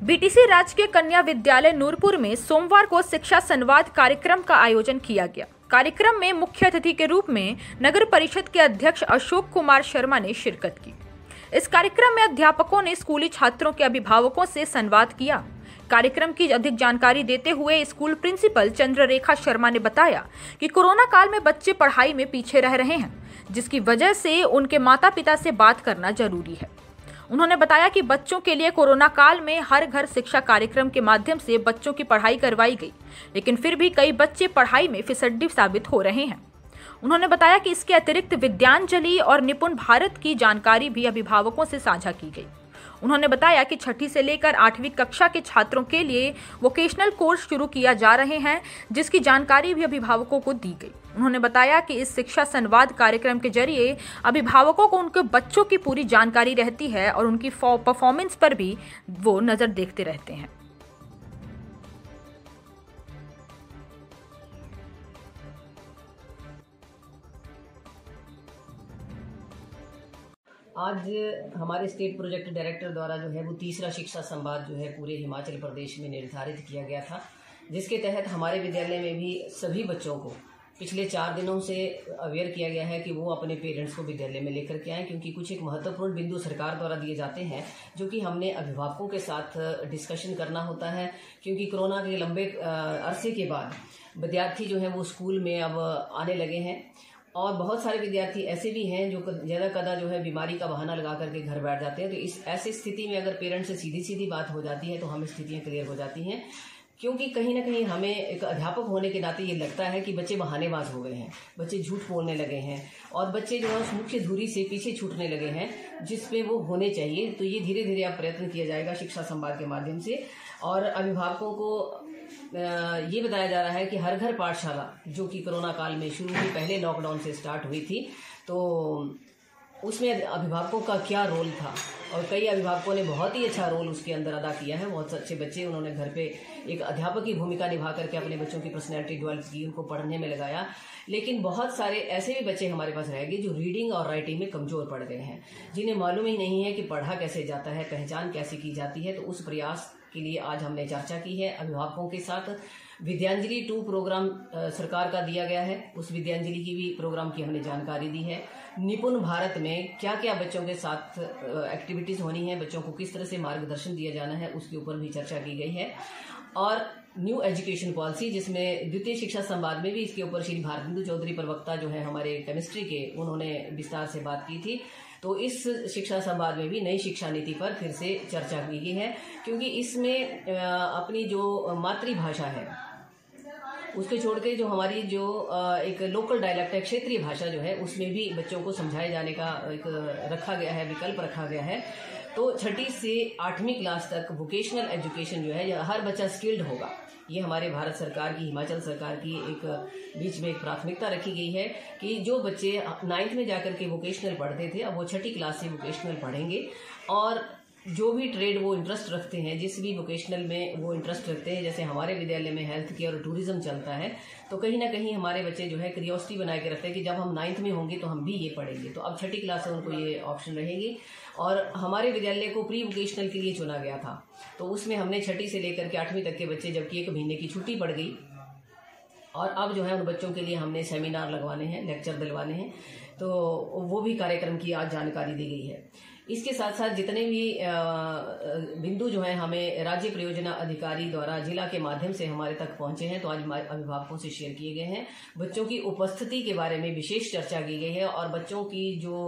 BTC राजकीय कन्या विद्यालय नूरपुर में सोमवार को शिक्षा संवाद कार्यक्रम का आयोजन किया गया। कार्यक्रम में मुख्य अतिथि के रूप में नगर परिषद के अध्यक्ष अशोक कुमार शर्मा ने शिरकत की। इस कार्यक्रम में अध्यापकों ने स्कूली छात्रों के अभिभावकों से संवाद किया। कार्यक्रम की अधिक जानकारी देते हुए स्कूल प्रिंसिपल चंद्ररेखा शर्मा ने बताया कि कोरोना काल में बच्चे पढ़ाई में पीछे रह रहे हैं, जिसकी वजह से उनके माता पिता से बात करना जरूरी है। उन्होंने बताया कि बच्चों के लिए कोरोना काल में हर घर शिक्षा कार्यक्रम के माध्यम से बच्चों की पढ़ाई करवाई गई, लेकिन फिर भी कई बच्चे पढ़ाई में फिसड्डी साबित हो रहे हैं। उन्होंने बताया कि इसके अतिरिक्त विद्यांजलि और निपुण भारत की जानकारी भी अभिभावकों से साझा की गई। उन्होंने बताया कि 6ठी से लेकर 8वीं कक्षा के छात्रों के लिए वोकेशनल कोर्स शुरू किया जा रहे हैं, जिसकी जानकारी भी अभिभावकों को दी गई। उन्होंने बताया कि इस शिक्षा संवाद कार्यक्रम के जरिए अभिभावकों को उनके बच्चों की पूरी जानकारी रहती है और उनकी परफॉर्मेंस पर भी वो नजर देखते रहते हैं। आज हमारे स्टेट प्रोजेक्ट डायरेक्टर द्वारा जो है वो तीसरा शिक्षा संवाद जो है पूरे हिमाचल प्रदेश में निर्धारित किया गया था, जिसके तहत हमारे विद्यालय में भी सभी बच्चों को पिछले 4 दिनों से अवेयर किया गया है कि वो अपने पेरेंट्स को विद्यालय में लेकर के आएँ, क्योंकि कुछ एक महत्वपूर्ण बिंदु सरकार द्वारा दिए जाते हैं जो कि हमने अभिभावकों के साथ डिस्कशन करना होता है। क्योंकि कोरोना के लंबे अरसे के बाद विद्यार्थी जो है वो स्कूल में अब आने लगे हैं और बहुत सारे विद्यार्थी ऐसे भी हैं जो ज़्यादा कदा जो है बीमारी का बहाना लगा करके घर बैठ जाते हैं। तो इस ऐसी स्थिति में अगर पेरेंट्स से सीधी सीधी बात हो जाती है तो हमें स्थितियाँ क्लियर हो जाती हैं, क्योंकि कहीं ना कहीं हमें एक अध्यापक होने के नाते ये लगता है कि बच्चे बहानेबाज हो गए हैं, बच्चे झूठ बोलने लगे हैं और बच्चे जो है उस मुख्य धुरी से पीछे छूटने लगे हैं जिसमें वो होने चाहिए। तो ये धीरे धीरे अब प्रयत्न किया जाएगा शिक्षा संवाद के माध्यम से, और अभिभावकों को ये बताया जा रहा है कि हर घर पाठशाला जो कि कोरोना काल में शुरू हुई, पहले लॉकडाउन से स्टार्ट हुई थी, तो उसमें अभिभावकों का क्या रोल था और कई अभिभावकों ने बहुत ही अच्छा रोल उसके अंदर अदा किया है। बहुत अच्छे बच्चे उन्होंने घर पे एक अध्यापक की भूमिका निभा करके अपने बच्चों की पर्सनैलिटी डेवलप की, उनको पढ़ने में लगाया। लेकिन बहुत सारे ऐसे भी बच्चे हमारे पास रह गए जो रीडिंग और राइटिंग में कमज़ोर पड़ गए हैं, जिन्हें मालूम ही नहीं है कि पढ़ा कैसे जाता है, पहचान कैसे की जाती है। तो उस प्रयास के लिए आज हमने चर्चा की है अभिभावकों के साथ। विद्यांजलि 2 प्रोग्राम सरकार का दिया गया है, उस विद्यांजलि की भी प्रोग्राम की हमने जानकारी दी है। निपुण भारत में क्या क्या बच्चों के साथ एक्टिविटीज़ होनी है, बच्चों को किस तरह से मार्गदर्शन दिया जाना है, उसके ऊपर भी चर्चा की गई है। और न्यू एजुकेशन पॉलिसी, जिसमें द्वितीय शिक्षा संवाद में भी इसके ऊपर श्री भारतेंदु चौधरी प्रवक्ता जो है हमारे केमिस्ट्री के, उन्होंने विस्तार से बात की थी। तो इस शिक्षा संवाद में भी नई शिक्षा नीति पर फिर से चर्चा की गई है, क्योंकि इसमें अपनी जो मातृभाषा है उसके छोड़ के जो हमारी जो एक लोकल डायलेक्ट है, क्षेत्रीय भाषा जो है, उसमें भी बच्चों को समझाए जाने का एक रखा गया है, विकल्प रखा गया है। तो 6ठी से 8वीं क्लास तक वोकेशनल एजुकेशन जो है, हर बच्चा स्किल्ड होगा। ये हमारे भारत सरकार की, हिमाचल सरकार की एक बीच में एक प्राथमिकता रखी गई है कि जो बच्चे 9th में जाकर के वोकेशनल पढ़ते थे, अब वो 6ठी क्लास से वोकेशनल पढ़ेंगे और जो भी ट्रेड वो इंटरेस्ट रखते हैं, जिस भी वोकेशनल में वो इंटरेस्ट रखते हैं, जैसे हमारे विद्यालय में हेल्थ केयर और टूरिज्म चलता है, तो कहीं ना कहीं हमारे बच्चे जो है क्यूरियोसिटी बना के रखते हैं कि जब हम 9th में होंगे तो हम भी ये पढ़ेंगे। तो अब 6ठी क्लास से उनको ये ऑप्शन रहेगी। और हमारे विद्यालय को प्री वोकेशनल के लिए चुना गया था, तो उसमें हमने 6ठी से लेकर के 8वीं तक के बच्चे, जबकि 1 महीने की छुट्टी पड़ गई, और अब जो है उन बच्चों के लिए हमने सेमिनार लगवाने हैं, लेक्चर दिलवाने हैं, तो वो भी कार्यक्रम की आज जानकारी दी गई है। इसके साथ साथ जितने भी बिंदु जो है हमें राज्य परियोजना अधिकारी द्वारा जिला के माध्यम से हमारे तक पहुंचे हैं, तो आज अभिभावकों से शेयर किए गए हैं। बच्चों की उपस्थिति के बारे में विशेष चर्चा की गई है और बच्चों की जो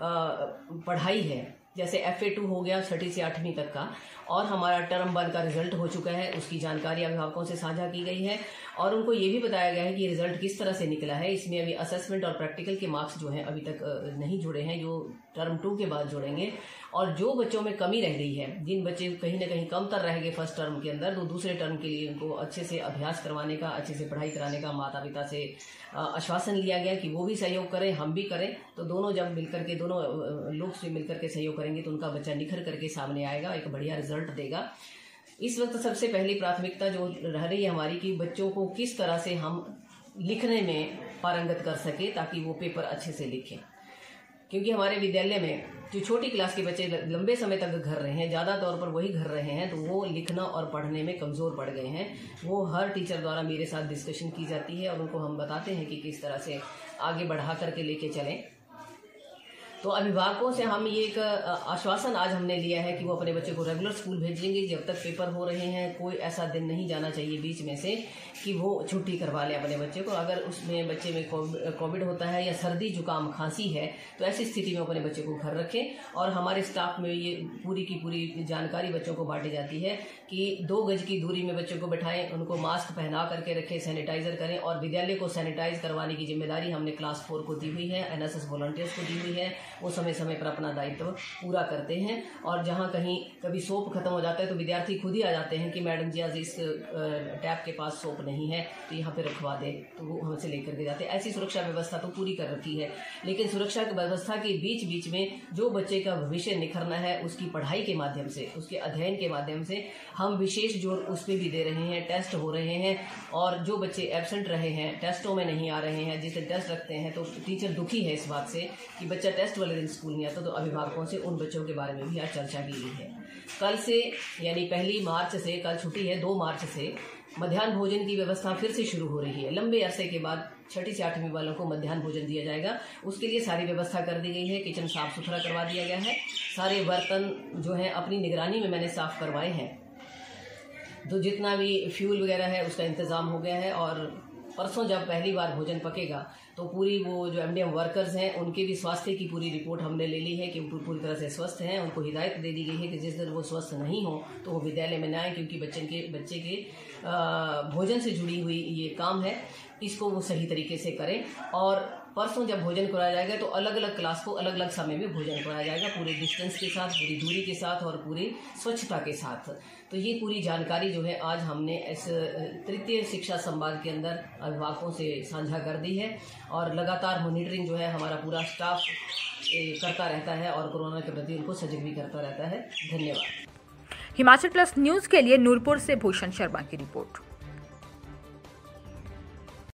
पढ़ाई है, जैसे FA2 हो गया 6ठी से 8वीं तक का, और हमारा टर्म 1 का रिजल्ट हो चुका है, उसकी जानकारी अभिभावकों से साझा की गई है और उनको ये भी बताया गया है कि रिजल्ट किस तरह से निकला है। इसमें अभी असेसमेंट और प्रैक्टिकल के मार्क्स जो हैं अभी तक नहीं जुड़े हैं, जो टर्म 2 के बाद जुड़ेंगे। और जो बच्चों में कमी रह गई है, जिन बच्चे कहीं ना कहीं कम तर रह गए फर्स्ट टर्म के अंदर, तो दूसरे टर्म के लिए उनको अच्छे से अभ्यास करवाने का, अच्छे से पढ़ाई कराने का माता पिता से आश्वासन लिया गया कि वो भी सहयोग करें, हम भी करें। तो दोनों जब मिलकर के, दोनों लोग से मिलकर के सहयोग करेंगे तो उनका बच्चा निखर करके सामने आएगा, एक बढ़िया रिजल्ट देगा। इस वक्त सबसे पहली प्राथमिकता जो रह रही है हमारी कि बच्चों को किस तरह से हम लिखने में पारंगत कर सके ताकि वो पेपर अच्छे से लिखें। क्योंकि हमारे विद्यालय में जो छोटी क्लास के बच्चे लंबे समय तक घर रहे हैं, ज़्यादा तौर पर वही घर रहे हैं, तो वो लिखना और पढ़ने में कमज़ोर पड़ गए हैं। वो हर टीचर द्वारा मेरे साथ डिस्कशन की जाती है और उनको हम बताते हैं कि किस तरह से आगे बढ़ा करके लेके चलें। तो अभिभावकों से हम ये एक आश्वासन आज हमने लिया है कि वो अपने बच्चे को रेगुलर स्कूल भेजेंगे जब तक पेपर हो रहे हैं। कोई ऐसा दिन नहीं जाना चाहिए बीच में से कि वो छुट्टी करवा ले अपने बच्चे को। अगर उसमें बच्चे में कोविड होता है या सर्दी जुकाम खांसी है तो ऐसी स्थिति में अपने बच्चे को घर रखें। और हमारे स्टाफ में ये पूरी की पूरी जानकारी बच्चों को बांटी जाती है कि 2 गज की दूरी में बच्चों को बैठाएं, उनको मास्क पहना करके रखें, सैनिटाइजर करें। और विद्यालय को सैनिटाइज करवाने की जिम्मेदारी हमने क्लास 4 को दी हुई है, NSS वॉलंटियर्स को दी हुई है। वो समय समय पर अपना दायित्व पूरा करते हैं। और जहाँ कहीं कभी सोप खत्म हो जाता है तो विद्यार्थी खुद ही आ जाते हैं कि मैडम जी आज इस टैप के पास सोप नहीं है तो यहाँ पे रखवा दे, तो वो हमसे लेकर के जाते हैं। ऐसी सुरक्षा व्यवस्था तो पूरी कर रखी है। लेकिन सुरक्षा की व्यवस्था के बीच बीच में जो बच्चे का भविष्य निखरना है उसकी पढ़ाई के माध्यम से, उसके अध्ययन के माध्यम से हम विशेष जोर उस पर भी दे रहे हैं। टेस्ट हो रहे हैं और जो बच्चे एब्सेंट रहे हैं, टेस्टों में नहीं आ रहे हैं, जिस दिन टेस्ट रखते हैं तो टीचर दुखी है इस बात से कि बच्चा टेस्ट वाले दिन स्कूल नहीं आता, तो अभिभावकों से उन बच्चों के बारे में भी आज चर्चा की गई है। कल से यानी 1 मार्च से, कल छुट्टी है, 2 मार्च से मध्याह्न भोजन की व्यवस्था फिर से शुरू हो रही है। लंबे अरसे के बाद 6ठी से 8वीं वालों को मध्याह्न भोजन दिया जाएगा। उसके लिए सारी व्यवस्था कर दी गई है। किचन साफ सुथरा करवा दिया गया है। सारे बर्तन जो हैं अपनी निगरानी में मैंने साफ करवाए हैं। तो जितना भी फ्यूल वगैरह है उसका इंतज़ाम हो गया है। और परसों जब पहली बार भोजन पकेगा तो पूरी वो जो MDM वर्कर्स हैं उनके भी स्वास्थ्य की पूरी रिपोर्ट हमने ले ली है कि पूरी तरह से स्वस्थ हैं। उनको हिदायत दे दी गई है कि जिस दिन वो स्वस्थ नहीं हो तो वो विद्यालय में न आए, क्योंकि बच्चे के भोजन से जुड़ी हुई ये काम है, इसको वो सही तरीके से करें। और परसों जब भोजन कराया जाएगा तो अलग अलग क्लास को अलग अलग समय में भोजन कराया जाएगा, पूरे डिस्टेंस के साथ, पूरी दूरी के साथ और पूरी स्वच्छता के साथ। तो ये पूरी जानकारी जो है आज हमने इस तृतीय शिक्षा संवाद के अंदर अभिभावकों से साझा कर दी है। और लगातार मॉनिटरिंग जो है हमारा पूरा स्टाफ करता रहता है और कोरोना के प्रति उनको सजग भी करता रहता है। धन्यवाद। हिमाचल प्लस न्यूज़ के लिए नूरपुर से भूषण शर्मा की रिपोर्ट।